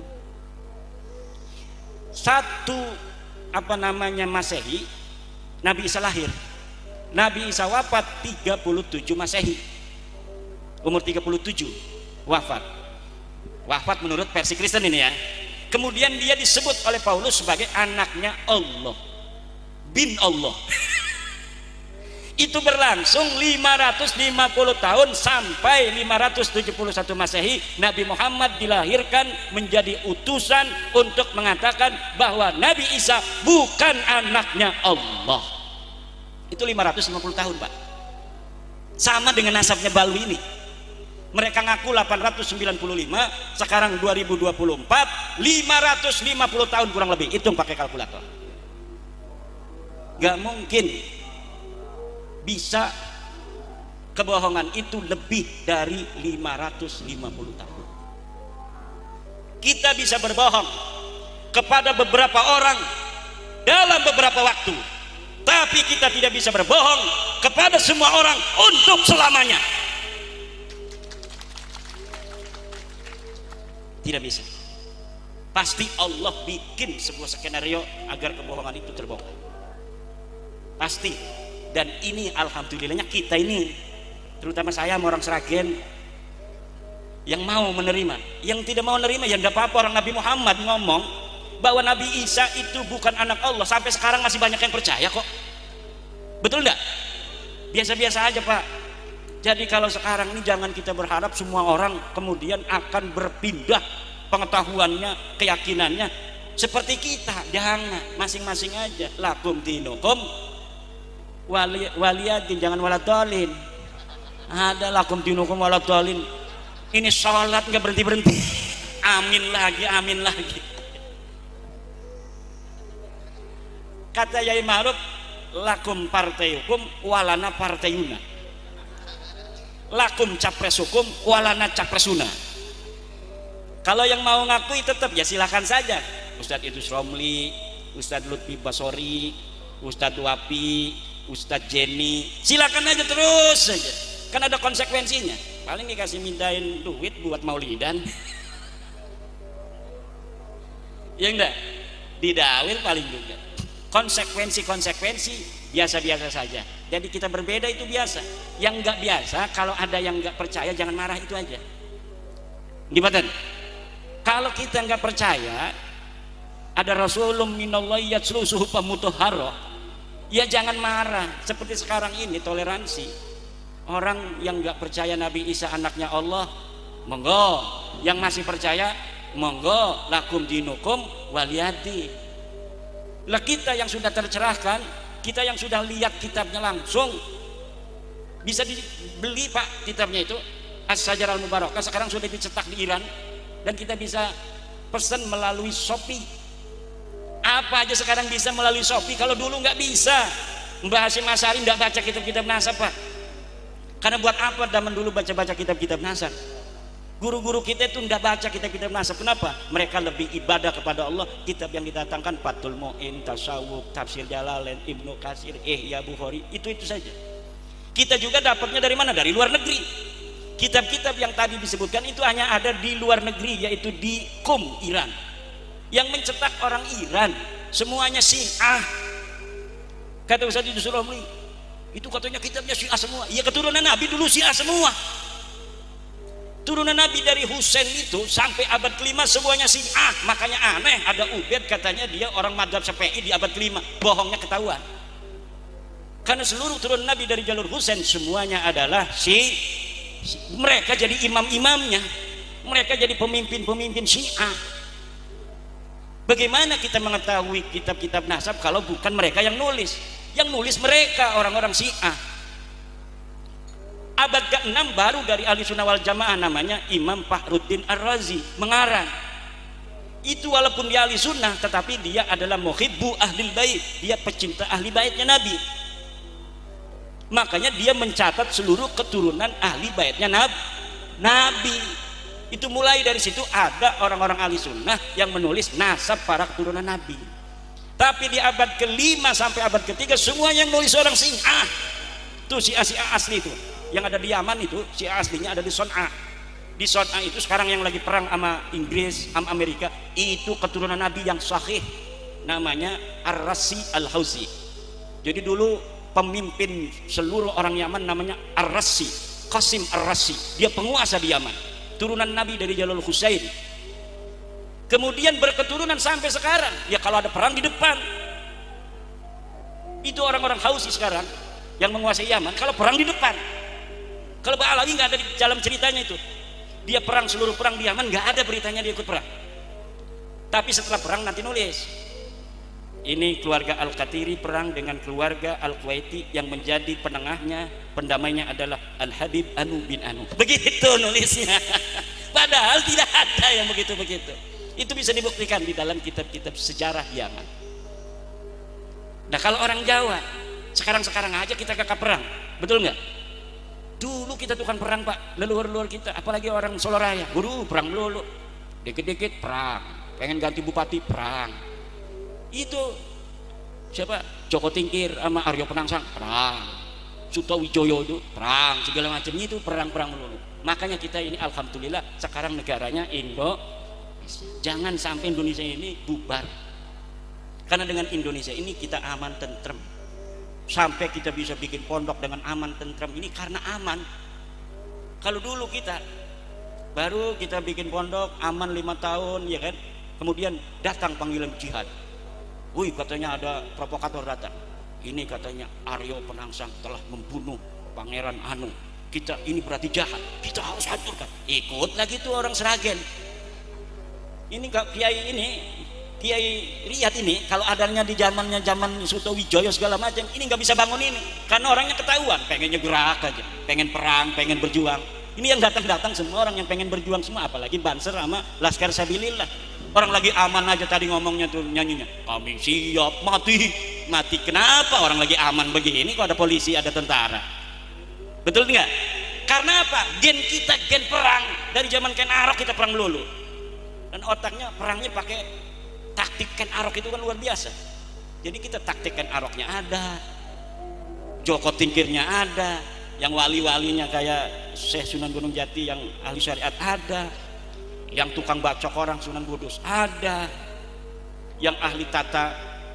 satu apa namanya Masehi Nabi Isa lahir, Nabi Isa wafat tiga puluh tujuh Masehi, umur tiga puluh tujuh wafat. Wafat menurut versi Kristen ini ya. Kemudian dia disebut oleh Paulus sebagai anaknya Allah, bin Allah. Itu berlangsung lima ratus lima puluh tahun sampai lima ratus tujuh puluh satu Masehi. Nabi Muhammad dilahirkan menjadi utusan untuk mengatakan bahwa Nabi Isa bukan anaknya Allah. Itu lima ratus lima puluh tahun Pak. Sama dengan nasabnya Balwi ini. Mereka ngaku delapan ratus sembilan puluh lima, sekarang dua ribu dua puluh empat, lima ratus lima puluh tahun kurang lebih. Hitung pakai kalkulator. Gak mungkin bisa kebohongan itu lebih dari lima ratus lima puluh tahun. Kita bisa berbohong kepada beberapa orang dalam beberapa waktu, tapi kita tidak bisa berbohong kepada semua orang untuk selamanya. Tidak bisa. Pasti Allah bikin sebuah skenario agar kebohongan itu terbongkar. Pasti. Dan ini alhamdulillahnya kita ini, terutama saya sama orang Sragen, yang mau menerima. Yang tidak mau menerima ya enggak apa-apa. Orang Nabi Muhammad ngomong bahwa Nabi Isa itu bukan anak Allah, sampai sekarang masih banyak yang percaya kok. Betul enggak? Biasa-biasa aja Pak. Jadi kalau sekarang ini jangan kita berharap semua orang kemudian akan berpindah pengetahuannya, keyakinannya seperti kita. Jangan, masing-masing aja. Lakum dinukum wali waliyadin, jangan waladhalin. Ada lakum dinukum waladhalin. Ini sholat nggak berhenti berhenti. Amin lagi, amin lagi. Kata Yai Ma'ruf, lakum partai hukum walana partaiuna. Lakum capres hukum walana capresuna. Kalau yang mau ngakui tetap ya silakan saja. Ustadz Idrus Romli, Ustadz Lutfi Basori, Ustadz Wapi, Ustadz Jenny, silakan aja terus saja. Kan ada konsekuensinya. Paling dikasih mintain duit buat maulidan. Ya enggak? Didawil paling juga. konsekuensi-konsekuensi biasa-biasa saja. Jadi kita berbeda itu biasa. Yang nggak biasa, kalau ada yang nggak percaya jangan marah, itu aja. Gimana? Kalau kita nggak percaya ada Rasulullah minallahi yatslu suhufan mutahharah, ya jangan marah. Seperti sekarang ini toleransi, orang yang nggak percaya Nabi Isa anaknya Allah, monggo. Yang masih percaya, monggo. Lakum dinukum waliyadi. Lah kita yang sudah tercerahkan, kita yang sudah lihat kitabnya langsung, bisa dibeli Pak kitabnya itu, As-Sajarah Al-Mubarakah, sekarang sudah dicetak di Iran dan kita bisa pesan melalui Shopee. Apa aja sekarang bisa melalui Shopee, kalau dulu nggak bisa. Mbah Hasyim Asy'ari nggak baca kitab-kitab nasab Pak, karena buat apa zaman dulu baca-baca kitab-kitab nasab? Guru-guru kita itu nggak baca kitab-kitab nasab. Kenapa? Mereka lebih ibadah kepada Allah. Kitab yang didatangkan Fathul Mu'in, Tasawuf, Tafsir Jalalain, Ibnu Katsir, Ihya Bukhari, itu-itu saja. Kita juga dapatnya dari mana? Dari luar negeri. Kitab-kitab yang tadi disebutkan itu hanya ada di luar negeri, yaitu di Qum, Iran. Yang mencetak orang Iran semuanya Syiah. Kata Ustaz Yusuf Romli, itu katanya kitabnya Syiah semua. Iya, keturunan Nabi dulu Syiah semua. Turunan Nabi dari Husain itu sampai abad kelima semuanya Syiah. Makanya aneh, ada Ubaid katanya dia orang madzhab Syafi'i di abad kelima. Bohongnya ketahuan. Karena seluruh turunan Nabi dari jalur Husain semuanya adalah si, si mereka jadi imam-imamnya. Mereka jadi pemimpin-pemimpin Syiah. Bagaimana kita mengetahui kitab-kitab nasab kalau bukan mereka yang nulis? Yang nulis mereka orang-orang Syiah. Abad keenam baru dari Ahli Sunnah wal Jamaah, namanya Imam Fakhruddin Ar-Razi, mengarang. Itu walaupun dia ahli sunnah, tetapi dia adalah muhibbu ahlil bait, dia pecinta ahli baitnya Nabi. Makanya dia mencatat seluruh keturunan ahli baitnya Nabi. Nabi. Itu mulai dari situ ada orang-orang ahli sunnah yang menulis nasab para keturunan Nabi. Tapi di abad kelima sampai abad ketiga semuanya yang nulis orang Syiah. Itu Syiah-Syiah asli itu. Yang ada di Yaman itu Syiah aslinya ada di Son'a. Di Son'a itu sekarang yang lagi perang sama Inggris, sama Amerika, itu keturunan Nabi yang sahih, namanya Ar-Rassi Al-Hausi. Jadi dulu pemimpin seluruh orang Yaman namanya Ar-Rassi, Qasim Ar-Rassi. Dia penguasa di Yaman, turunan Nabi dari jalur Husain. Kemudian berketurunan sampai sekarang. Ya kalau ada perang di depan, itu orang-orang Hausi sekarang yang menguasai Yaman. Kalau perang di depan, kalau Ba'alawi nggak ada di dalam ceritanya itu. Dia perang seluruh perang di Yaman, nggak ada beritanya dia ikut perang. Tapi setelah perang nanti nulis. Ini keluarga Al-Qatiri perang dengan keluarga Al-Kuwaiti, yang menjadi penengahnya, pendamainya adalah Al-Habib Anu bin Anu. Begitu nulisnya. Padahal tidak ada yang begitu-begitu. Itu bisa dibuktikan di dalam kitab-kitab sejarah Yaman. Nah kalau orang Jawa, sekarang-sekarang aja kita kakak perang, betul nggak? Dulu kita tukang perang Pak, leluhur-leluhur kita, apalagi orang Solo Raya, guru perang melulu, dikit-dikit perang, pengen ganti bupati perang. Itu siapa? Joko Tingkir sama Aryo Penangsang perang, Suto Wijoyo itu perang, segala macam itu perang-perang melulu. Makanya kita ini alhamdulillah sekarang negaranya Indo. Jangan sampai Indonesia ini bubar, karena dengan Indonesia ini kita aman tentrem. Sampai kita bisa bikin pondok dengan aman tentram ini karena aman. Kalau dulu kita baru kita bikin pondok aman lima tahun ya kan, kemudian datang panggilan jihad. Wih katanya ada provokator datang, ini katanya Aryo Penangsang telah membunuh Pangeran Anu, kita ini berarti jahat, kita harus hancurkan. Ikut lagi tuh orang Seragen. Ini kak kiai ini, Kiai Riyad ini kalau adanya di zamannya zaman Suto Wijoyo segala macam, ini nggak bisa bangun ini karena orangnya ketahuan pengennya gerak aja, pengen perang, pengen berjuang. Ini yang datang-datang semua orang yang pengen berjuang semua, apalagi Banser sama Laskar Sabilillah. Orang lagi aman aja tadi ngomongnya tuh nyanyinya, kami siap mati. Mati kenapa? Orang lagi aman begini kok ada polisi, ada tentara. Betul nggak? Karena apa? Gen kita gen perang, dari zaman Ken Arok kita perang melulu, dan otaknya perangnya pakai taktik Ken Arok itu kan luar biasa. Jadi kita taktik Ken Aroknya ada, Joko Tingkirnya ada, yang wali-walinya kayak Syekh Sunan Gunung Jati yang ahli syariat ada, yang tukang bacok orang Sunan Kudus ada, yang ahli tata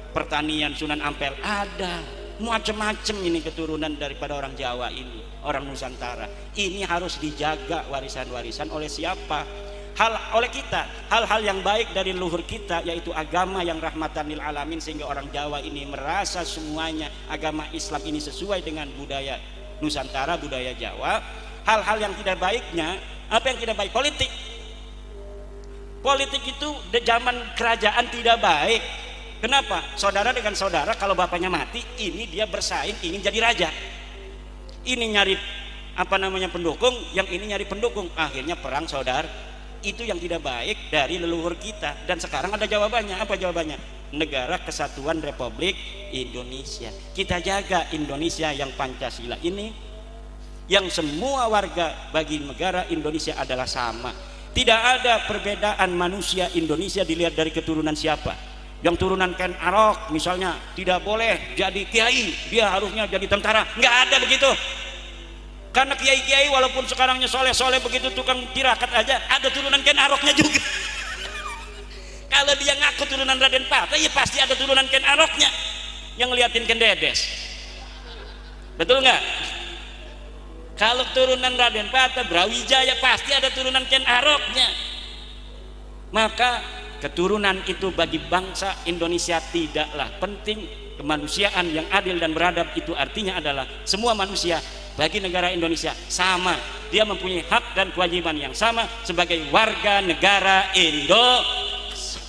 pertanian Sunan Ampel ada, macam-macam ini keturunan daripada orang Jawa ini, orang Nusantara. Ini harus dijaga warisan-warisan oleh siapa? Hal oleh kita, hal-hal yang baik dari leluhur kita, yaitu agama yang rahmatan lil alamin, sehingga orang Jawa ini merasa semuanya agama Islam ini sesuai dengan budaya Nusantara, budaya Jawa. Hal-hal yang tidak baiknya, apa yang tidak baik? Politik. Politik itu di zaman kerajaan tidak baik. Kenapa? Saudara dengan saudara, kalau bapaknya mati, ini dia bersaing ingin jadi raja. Ini nyari apa namanya pendukung, yang ini nyari pendukung, akhirnya perang saudara. Itu yang tidak baik dari leluhur kita. Dan sekarang ada jawabannya. Apa jawabannya? Negara Kesatuan Republik Indonesia. Kita jaga Indonesia yang Pancasila ini, yang semua warga bagi negara Indonesia adalah sama. Tidak ada perbedaan manusia Indonesia dilihat dari keturunan siapa. Yang turunan Ken Arok misalnya tidak boleh jadi kiai, dia harusnya jadi tentara. Nggak ada begitu. Karena kiai-kiai walaupun sekarangnya soleh-soleh begitu, tukang tirakat aja, ada turunan Ken Aroknya juga. Kalau dia ngaku turunan Raden Patah, ya pasti ada turunan Ken Aroknya yang ngeliatin Ken Dedes. Betul nggak? Kalau turunan Raden Patah, Brawijaya, pasti ada turunan Ken Aroknya. Maka keturunan itu bagi bangsa Indonesia tidaklah penting. Kemanusiaan yang adil dan beradab itu artinya adalah semua manusia bagi negara Indonesia sama. Dia mempunyai hak dan kewajiban yang sama sebagai warga negara Indonesia.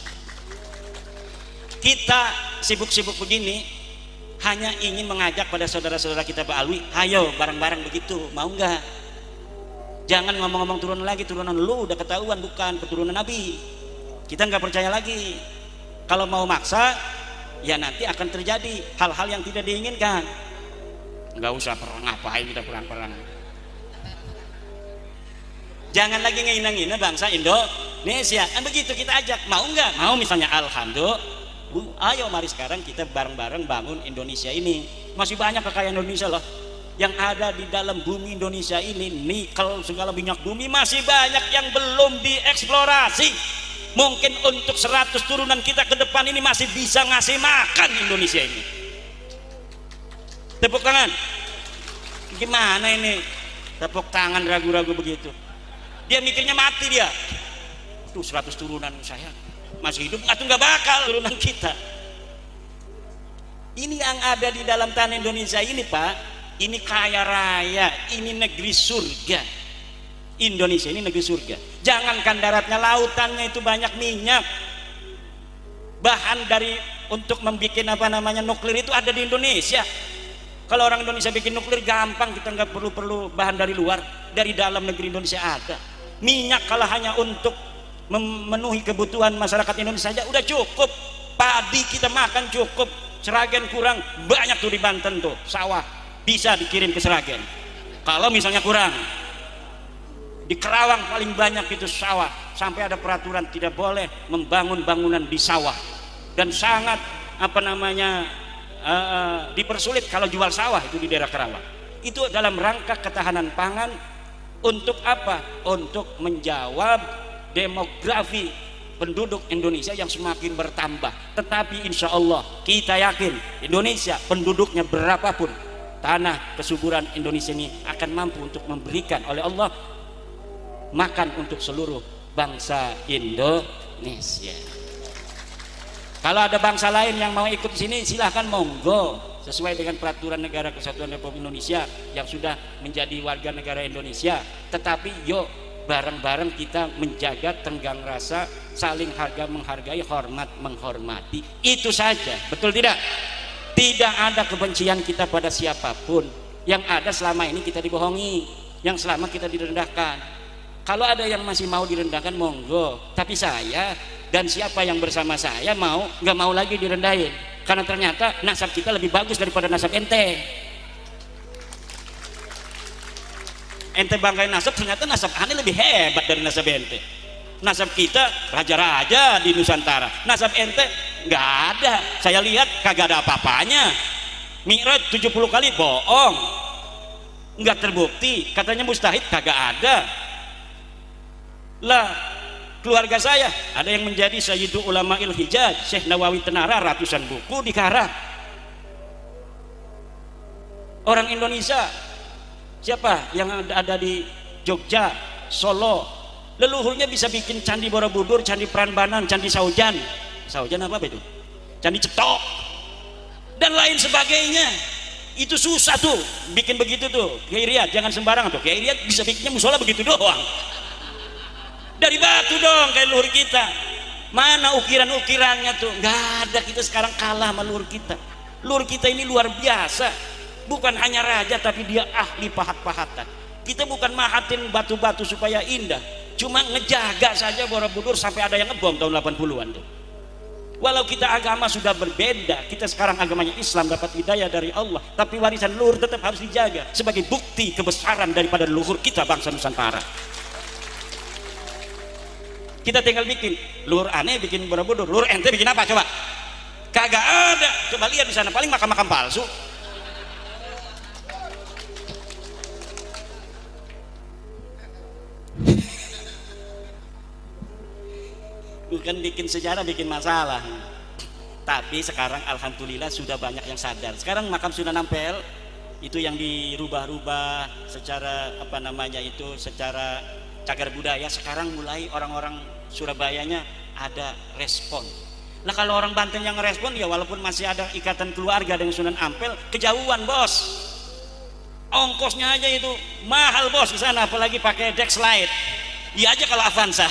Kita sibuk-sibuk begini hanya ingin mengajak pada saudara-saudara kita Pak Alwi, ayo bareng-bareng begitu, mau nggak? Jangan ngomong-ngomong turunan lagi, turunan lu udah ketahuan bukan keturunan Nabi. Kita nggak percaya lagi. Kalau mau maksa, ya nanti akan terjadi hal-hal yang tidak diinginkan. Nggak usah perang, ngapain kita perang-perang? Jangan lagi ngehina-ngina bangsa Indonesia. Kan begitu kita ajak, mau nggak? Mau misalnya, alhamdulillah. Bu, ayo mari sekarang kita bareng-bareng bangun Indonesia ini. Masih banyak kekayaan Indonesia loh. Yang ada di dalam bumi Indonesia ini, nikel, segala minyak bumi masih banyak yang belum dieksplorasi. Mungkin untuk seratus turunan kita ke depan ini masih bisa ngasih makan Indonesia ini. Tepuk tangan. Gimana ini? Tepuk tangan ragu-ragu begitu. Dia mikirnya mati dia. Tuh seratus turunan saya masih hidup atau nggak bakal turunan kita. Ini yang ada di dalam tanah Indonesia ini Pak, ini kaya raya, ini negeri surga. Indonesia ini negeri surga. Jangankan daratnya, lautannya itu banyak minyak. Bahan dari untuk membuat apa namanya nuklir itu ada di Indonesia. Kalau orang Indonesia bikin nuklir gampang, kita nggak perlu-perlu bahan dari luar, dari dalam negeri Indonesia ada. Minyak kalau hanya untuk memenuhi kebutuhan masyarakat Indonesia saja udah cukup. Padi kita makan cukup. Seragen kurang, banyak tuh di Banten tuh sawah bisa dikirim ke Seragen. Kalau misalnya kurang, di Kerawang paling banyak itu sawah, sampai ada peraturan tidak boleh membangun bangunan di sawah, dan sangat apa namanya uh, dipersulit kalau jual sawah itu di daerah Kerawang. Itu dalam rangka ketahanan pangan. Untuk apa? Untuk menjawab demografi penduduk Indonesia yang semakin bertambah. Tetapi insya Allah kita yakin Indonesia penduduknya berapapun, tanah kesuburan Indonesia ini akan mampu untuk memberikan oleh Allah makan untuk seluruh bangsa Indonesia. Kalau ada bangsa lain yang mau ikut sini silahkan, monggo, sesuai dengan peraturan negara Kesatuan Republik Indonesia yang sudah menjadi warga negara Indonesia. Tetapi yuk bareng-bareng kita menjaga tenggang rasa, saling harga menghargai, hormat menghormati. Itu saja, betul tidak? Tidak ada kebencian kita pada siapapun. Yang ada selama ini kita dibohongi, yang selama kita direndahkan. Kalau ada yang masih mau direndahkan, monggo. Tapi saya dan siapa yang bersama saya mau nggak mau lagi direndahin, karena ternyata nasab kita lebih bagus daripada nasab ente. Ente banggain nasab, ternyata nasab aneh lebih hebat dari nasab ente. Nasab kita raja-raja di Nusantara, nasab ente nggak ada. Saya lihat kagak ada apa-apanya. Mi'raj tujuh puluh kali bohong, nggak terbukti. Katanya mustahil, kagak ada lah. Keluarga saya ada yang menjadi Sayyidu Ulama'il Hijaz, Syekh Nawawi Tenara, ratusan buku dikarang. Orang Indonesia siapa yang ada, ada di Jogja, Solo, leluhurnya bisa bikin Candi Borobudur, Candi Prambanan, Candi Saujan. Saujan apa itu? Candi Cetok dan lain sebagainya. Itu susah tuh bikin begitu tuh. Kiai Riyad jangan sembarangan tuh. Kiai Riyad bisa bikinnya musola begitu doang. Dari batu dong kayak leluhur kita. Mana ukiran-ukirannya tuh? Nggak ada. Kita sekarang kalah sama leluhur kita. Leluhur kita ini luar biasa. Bukan hanya raja tapi dia ahli pahat-pahatan. Kita bukan mahatin batu-batu supaya indah. Cuma ngejaga saja Borobudur sampai ada yang ngebom tahun delapan puluhan tuh. Walau kita agama sudah berbeda, kita sekarang agamanya Islam, dapat hidayah dari Allah, tapi warisan leluhur tetap harus dijaga sebagai bukti kebesaran daripada leluhur kita bangsa Nusantara. Kita tinggal bikin leluhur aneh, bikin Borobudur. Leluhur ente bikin apa coba? Kagak ada. Coba lihat di sana, paling makam-makam palsu. Bukan bikin sejarah, bikin masalah. Tapi sekarang alhamdulillah sudah banyak yang sadar. Sekarang makam Sunan Ampel itu yang dirubah-rubah secara apa namanya itu, secara cagar budaya. Sekarang mulai orang-orang Surabayanya ada respon. Nah kalau orang Banten yang respon ya walaupun masih ada ikatan keluarga dengan Sunan Ampel, kejauhan bos. Ongkosnya aja itu mahal bos di sana, apalagi pakai Dexlite. Iya aja kalau Avanza.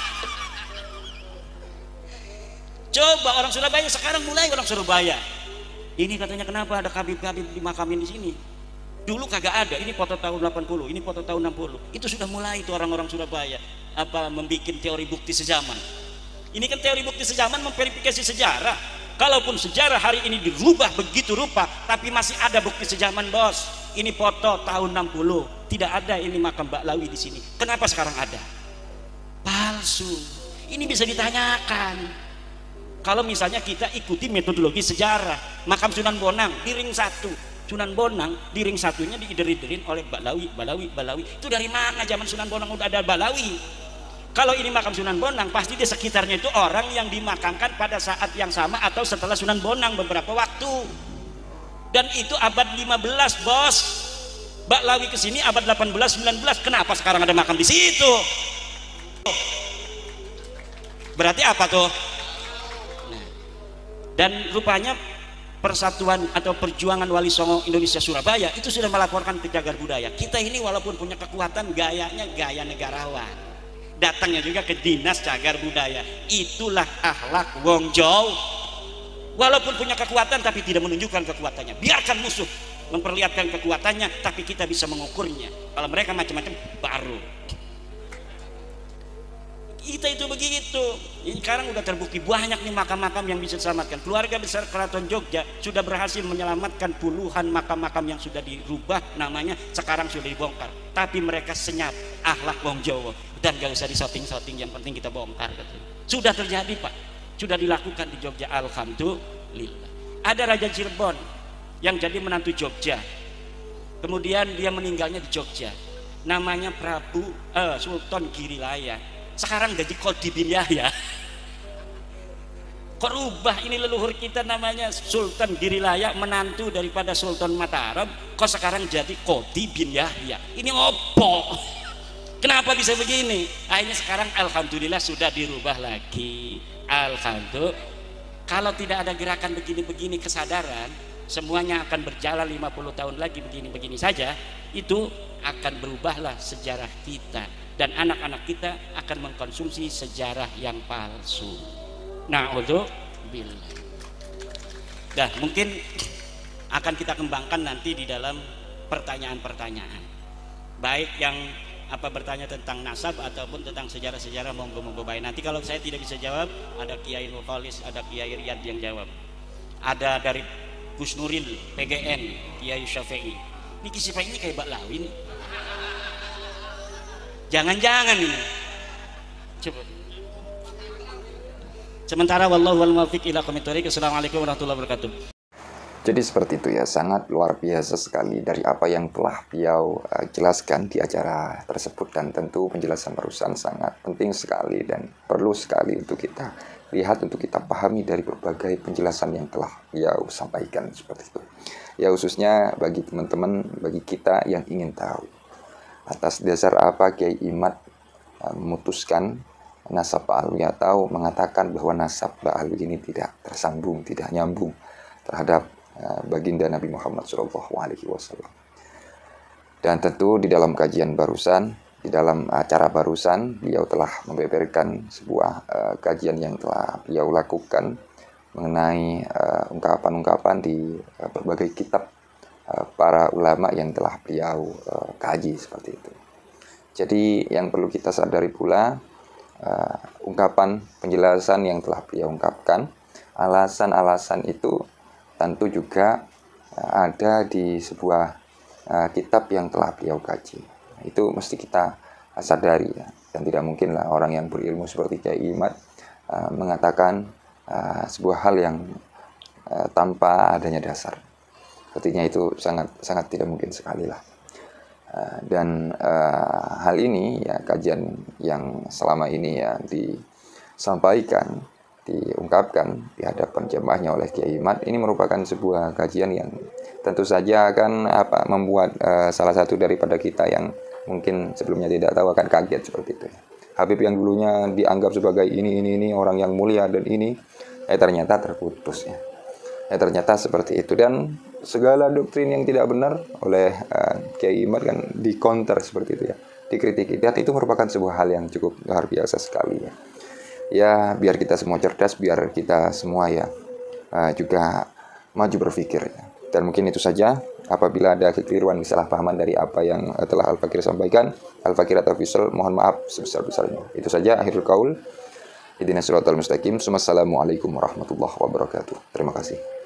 Coba orang Surabaya sekarang mulai orang Surabaya. Ini katanya kenapa ada kabib-kabib dimakamin di sini? Dulu kagak ada. Ini foto tahun delapan puluh, ini foto tahun enam puluh. Itu sudah mulai itu orang-orang Surabaya apa membuat teori bukti sejaman. Ini kan teori bukti sejaman memverifikasi sejarah. Kalaupun sejarah hari ini dirubah begitu rupa, tapi masih ada bukti sejaman bos. Ini foto tahun enam puluh, tidak ada ini makam Mbak Lawi di sini. Kenapa sekarang ada? Palsu. Ini bisa ditanyakan. Kalau misalnya kita ikuti metodologi sejarah, makam Sunan Bonang di ring satu, Sunan Bonang di ring satunya diider-iderin oleh Balawi, Balawi, Balawi. Itu dari mana zaman Sunan Bonang udah ada Balawi? Kalau ini makam Sunan Bonang, pasti di sekitarnya itu orang yang dimakamkan pada saat yang sama atau setelah Sunan Bonang beberapa waktu. Dan itu abad lima belas bos. Mbak Lawi kesini abad delapan belas, sembilan belas. Kenapa sekarang ada makam di situ? Berarti apa tuh? Dan rupanya persatuan atau perjuangan Wali Songo Indonesia Surabaya itu sudah melaporkan ke cagar budaya. Kita ini walaupun punya kekuatan, gayanya gaya negarawan. Datangnya juga ke dinas cagar budaya. Itulah akhlak wong Jawa. Walaupun punya kekuatan tapi tidak menunjukkan kekuatannya. Biarkan musuh memperlihatkan kekuatannya, tapi kita bisa mengukurnya. Kalau mereka macam-macam baru. Kita itu begitu. Ini sekarang udah terbukti banyak nih makam-makam yang bisa diselamatkan. Keluarga besar Keraton Jogja sudah berhasil menyelamatkan puluhan makam-makam yang sudah dirubah namanya, sekarang sudah dibongkar. Tapi mereka senyap akhlak wong Jawa dan gak usah disoting-soting, yang penting kita bongkar. Sudah terjadi Pak, sudah dilakukan di Jogja, alhamdulillah. Ada Raja Cirebon yang jadi menantu Jogja, kemudian dia meninggalnya di Jogja, namanya Prabu eh, Sultan Girilaya. Sekarang jadi Qadi bin Yahya. Kok rubah ini leluhur kita namanya Sultan Girilaya, menantu daripada Sultan Mataram, kok sekarang jadi Qadi bin Yahya. Ini opo? Kenapa bisa begini? Akhirnya sekarang alhamdulillah sudah dirubah lagi. Alhamdulillah. Kalau tidak ada gerakan begini-begini kesadaran, semuanya akan berjalan lima puluh tahun lagi begini-begini saja, itu akan berubahlah sejarah kita. Dan anak-anak kita akan mengkonsumsi sejarah yang palsu. Na'udzubillah. Dah, mungkin akan kita kembangkan nanti di dalam pertanyaan-pertanyaan. Baik yang apa bertanya tentang nasab ataupun tentang sejarah-sejarah, monggo-monggo baik. Nanti kalau saya tidak bisa jawab, ada Kiai Nurkholis, ada Kiai Riyad yang jawab. Ada dari Gus Nuril, P G N, Kiai Syafi'i. Ini kisah ini kayak Mbak Lawi nih. Jangan-jangan ini. Coba. Sementara wallahu wal muwaffiq ila aqwamit thoriq. Assalamualaikum warahmatullahi wabarakatuh. Jadi seperti itu ya, sangat luar biasa sekali dari apa yang telah beliau uh, jelaskan di acara tersebut, dan tentu penjelasan barusan sangat penting sekali dan perlu sekali untuk kita lihat, untuk kita pahami dari berbagai penjelasan yang telah beliau sampaikan seperti itu. Ya khususnya bagi teman-teman, bagi kita yang ingin tahu atas dasar apa Kiai Imad uh, memutuskan nasab Pak Alwi atau mengatakan bahwa nasab Pak Alwi ini tidak tersambung, tidak nyambung terhadap baginda Nabi Muhammad shallallahu alaihi wasallam. Dan tentu di dalam kajian barusan, di dalam acara barusan, beliau telah membeberkan sebuah uh, kajian yang telah beliau lakukan mengenai uh, ungkapan-ungkapan di uh, berbagai kitab uh, para ulama yang telah beliau uh, kaji seperti itu. Jadi yang perlu kita sadari pula, uh, ungkapan penjelasan yang telah beliau ungkapkan, alasan-alasan itu tentu juga uh, ada di sebuah uh, kitab yang telah beliau kaji. Itu mesti kita uh, sadari ya. Dan tidak mungkinlah orang yang berilmu seperti Kiai Imad uh, mengatakan uh, sebuah hal yang uh, tanpa adanya dasar. Artinya itu sangat sangat tidak mungkin sekali lah. Uh, dan uh, hal ini ya, kajian yang selama ini ya disampaikan, diungkapkan di hadapan jemaahnya oleh Kiai Imad, ini merupakan sebuah kajian yang tentu saja akan apa membuat uh, salah satu daripada kita yang mungkin sebelumnya tidak tahu akan kaget seperti itu. Habib yang dulunya dianggap sebagai ini ini ini orang yang mulia dan ini, eh ternyata terputus ya. Eh ternyata seperti itu, dan segala doktrin yang tidak benar oleh uh, Kiai Imad kan di-counter seperti itu ya, dikritiki, dan itu merupakan sebuah hal yang cukup luar biasa sekali ya. Ya biar kita semua cerdas, biar kita semua ya uh, juga maju berpikir ya. Dan mungkin itu saja. Apabila ada kekeliruan, kesalahpahaman dari apa yang uh, telah Al-Fakir sampaikan, Al-Fakir atau Official mohon maaf sebesar-besarnya. Itu saja akhirul qaul. Ihdinas siratal mustaqim. Wassalamualaikum warahmatullahi wabarakatuh. Terima kasih.